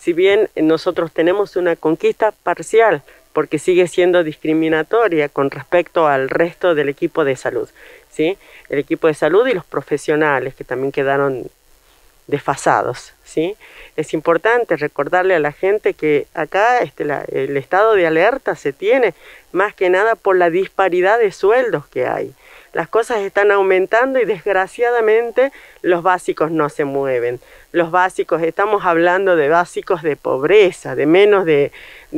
si bien nosotros tenemos una conquista parcial, porque sigue siendo discriminatoria con respecto al resto del equipo de salud, ¿sí? El equipo de salud y los profesionales que también quedaron desfasados, ¿sí? Es importante recordarle a la gente que acá el estado de alerta se tiene más que nada por la disparidad de sueldos que hay. Las cosas están aumentando y desgraciadamente los básicos no se mueven. Los básicos, estamos hablando de básicos de pobreza, de menos del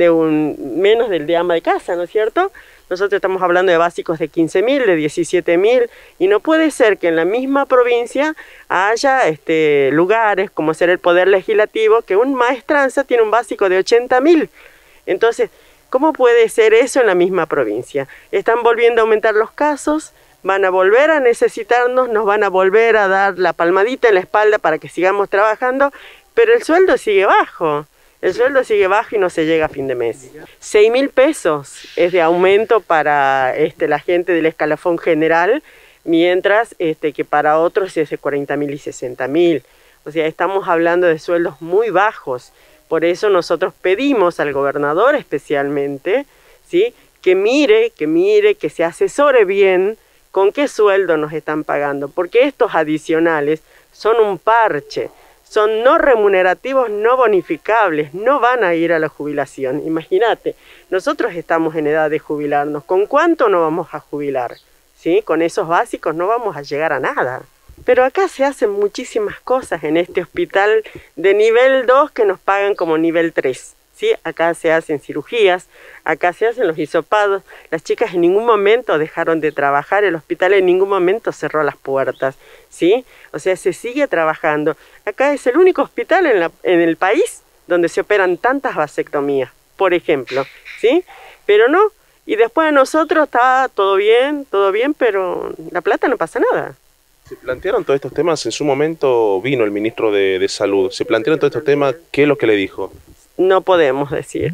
de ama de casa, ¿no es cierto? Nosotros estamos hablando de básicos de 15.000, de 17.000, y no puede ser que en la misma provincia haya lugares, como ser el Poder Legislativo, que un maestranza tiene un básico de 80.000. Entonces, ¿cómo puede ser eso en la misma provincia? Están volviendo a aumentar los casos, van a volver a necesitarnos, nos van a volver a dar la palmadita en la espalda para que sigamos trabajando, pero el sueldo sigue bajo. El sueldo sigue bajo y no se llega a fin de mes. 6.000 pesos es de aumento para la gente del escalafón general, mientras que para otros es de 40.000 y 60.000. O sea, estamos hablando de sueldos muy bajos. Por eso nosotros pedimos al gobernador especialmente, ¿sí?, que mire, que se asesore bien con qué sueldo nos están pagando, porque estos adicionales son un parche. Son no remunerativos, no bonificables, no van a ir a la jubilación. Imagínate, nosotros estamos en edad de jubilarnos. ¿Con cuánto no vamos a jubilar? ¿Sí? Con esos básicos no vamos a llegar a nada. Pero acá se hacen muchísimas cosas en este hospital de nivel 2 que nos pagan como nivel 3. ¿Sí? Acá se hacen cirugías, acá se hacen los hisopados. Las chicas en ningún momento dejaron de trabajar, el hospital en ningún momento cerró las puertas, ¿sí? O sea, se sigue trabajando. Acá es el único hospital en el país donde se operan tantas vasectomías, por ejemplo, ¿sí? Pero no, y después de nosotros está todo bien, pero la plata no pasa nada. Se plantearon todos estos temas, en su momento vino el ministro de Salud, se plantearon todos estos temas, ¿qué es lo que le dijo? No podemos decir,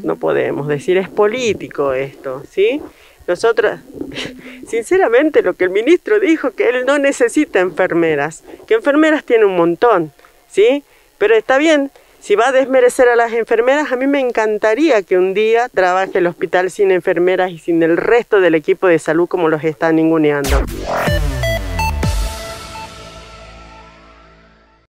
es político esto, ¿sí? Nosotros, sinceramente, lo que el ministro dijo, que él no necesita enfermeras, que enfermeras tiene un montón, ¿sí? Pero está bien, si va a desmerecer a las enfermeras, a mí me encantaría que un día trabaje el hospital sin enfermeras y sin el resto del equipo de salud como los está ninguneando.